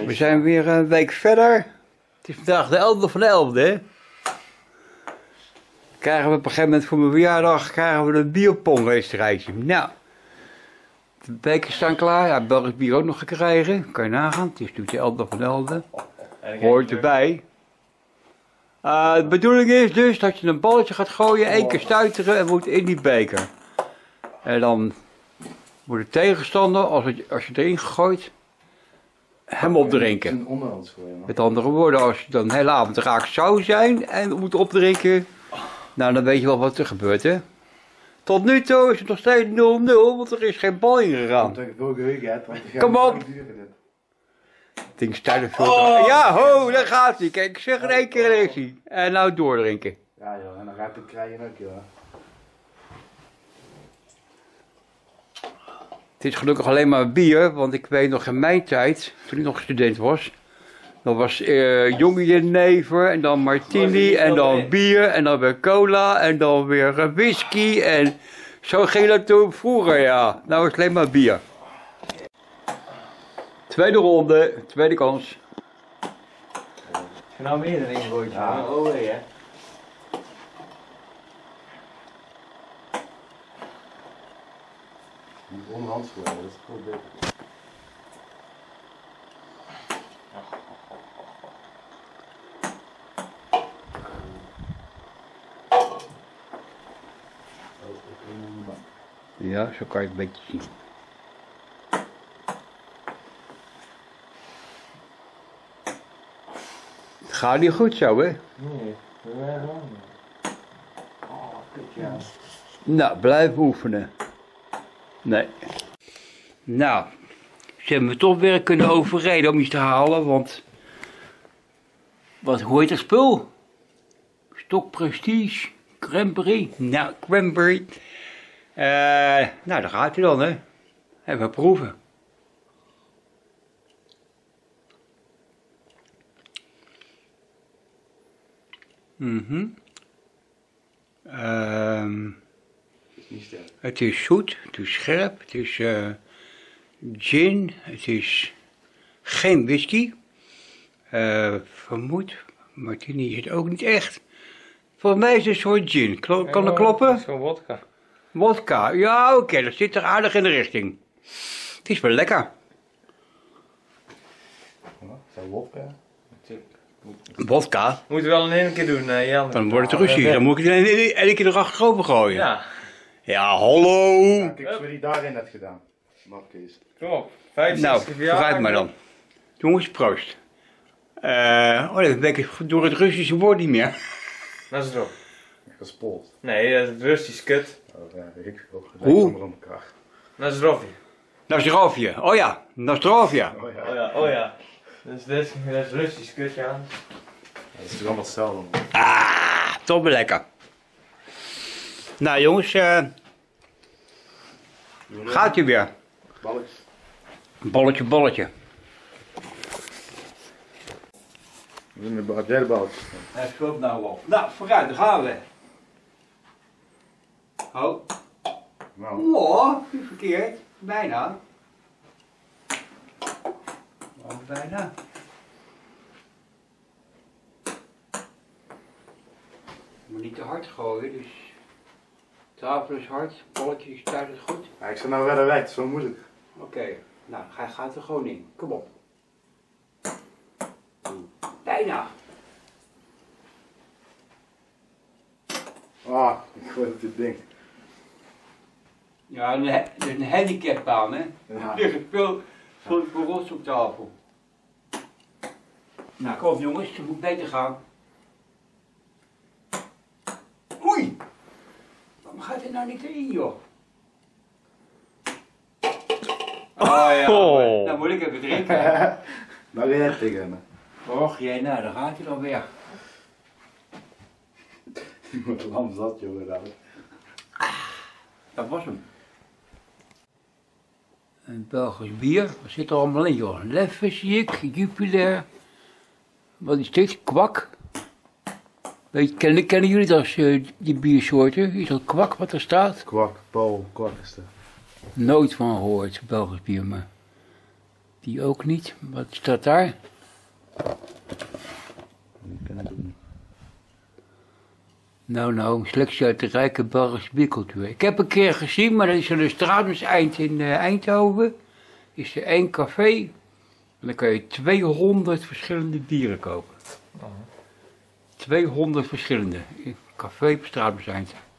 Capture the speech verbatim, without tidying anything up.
We zijn weer een week verder. Het is vandaag de elfde van de elfde, hè? Krijgen we op een gegeven moment voor mijn verjaardag krijgen we een bierpongwedstrijdje. Nou, de bekers staan klaar. Ja, Belgisch bier ook nog gekregen. Kan je nagaan. Het is natuurlijk de elfde van de elfde. Hoort erbij. Uh, de bedoeling is dus dat je een balletje gaat gooien, één keer stuiteren en moet in die beker. En dan moet de tegenstander, als, het, als je erin gooit, hem opdrinken. Met andere woorden, als je dan de hele avond raak zou zijn en moet opdrinken, nou dan weet je wel wat er gebeurt, hè. Tot nu toe is het nog steeds nul nul, want er is geen bal ingegaan. Kom op! Het ding staat er veel. Oh, ja, ho, daar gaat hij. Kijk, ik zeg in één keer er is hij. En nou doordrinken. Ja joh, en dan gaat het krijgen ook joh. Het is gelukkig alleen maar bier, want ik weet nog in mijn tijd, toen ik nog student was, dan was uh, jonge jenever en dan martini en dan bier en dan weer cola en dan weer uh, whisky en zo ging dat toen vroeger, ja. Nou is het alleen maar bier. Tweede ronde, tweede kans. Als je nou meer erin gooit, ja. Oh nee hè. Die onderhandschoenen, dat is goed beter. Ja, zo kan je het een beetje zien. Het gaat niet goed zo, hè? Nee, dat is wel niet. Oh, kut ja. Nou, blijf oefenen. Nee. Nou, ze hebben me toch weer kunnen overreden om iets te halen, want... Wat, hoe heet dat spul? Stok Prestige, Cranberry. Nou, Cranberry. Uh, nou, daar gaat hij dan, hè. Even proeven. Mhm. Mm het is zoet, het is scherp, het is uh, gin, het is geen whisky. Uh, vermoed, martini is het ook niet echt. Volgens mij is het een soort gin. Klo kan dat kloppen? Het is gewoon wodka. Wodka, ja oké, okay, dat zit er aardig in de richting. Het is wel lekker. Zo wodka? Wodka? Moeten we wel in één keer doen, uh, Jan. Dan wordt het ruzie, dan moet ik het in één keer erachterover gooien. Ja. Ja, hallo! Ja, kijk eens wat hij daarin had gedaan. Mapkees. Kom op, vijfenzestig Nou, vooruit maar dan. Jongens, proost. Uh, oh, dat ben ik door het Russische woord niet meer. Dat is erop. Gespoeld. Nee, dat is het Russisch kut. Oh ja, weet ik veel. Hoe? Dat is Roffie. Nostrovje. Oh ja, Nostrovja. Oh ja. Oh ja, oh ja. Dus dit is, dat is Russisch kut, ja. Dat is toch allemaal hetzelfde. Ah, toch wel lekker. Nou jongens, uh, gaat ie weer. Balletje. Bolletje, bolletje. Heb jij de balletje? Hij speelt nou op. Nou, vooruit, daar gaan we. Oh. Nou. Oh, niet verkeerd. Bijna. Oh, bijna. Je moet niet te hard gooien, dus... Tafel is hard, bolletje stuit het goed. Ja, ik zit nou verder weg, het is zo moeilijk. Oké, okay. Nou, hij gaat er gewoon in. Kom op. Bijna. Ah, ik gooi op dit ding. Ja, een, een handicapbaan, hè? Ja. Er ligt veel, veel rots op tafel. Nou, kom op jongens, het moet beter gaan. Oei! Waarom gaat dit nou niet erin, joh? Oh ja, Oh. nou moet ik even drinken. Nou ga jij tegen me. Och jee, nou, daar gaat hij dan weer. Lam zat, jongen, daar. Dat was hem. Een Belgisch bier, wat zit er allemaal in, joh? Leffe zie ik, Jupiler. Wat is dit? Kwak. Weet, kennen, kennen jullie dat, uh, die biersoorten? Is dat kwak wat er staat? Kwak, Paul, kwak is er. Nooit van gehoord, Belgisch bier, maar... Die ook niet. Wat staat daar? Ik ken het ook niet. Nou, nou, een selectie uit de rijke Belgische biercultuur. Ik heb een keer gezien, maar dat is aan de Stratumseind in uh, Eindhoven. Is er één café. En dan kan je tweehonderd verschillende bieren kopen. tweehonderd verschillende. Café op Stratumseind.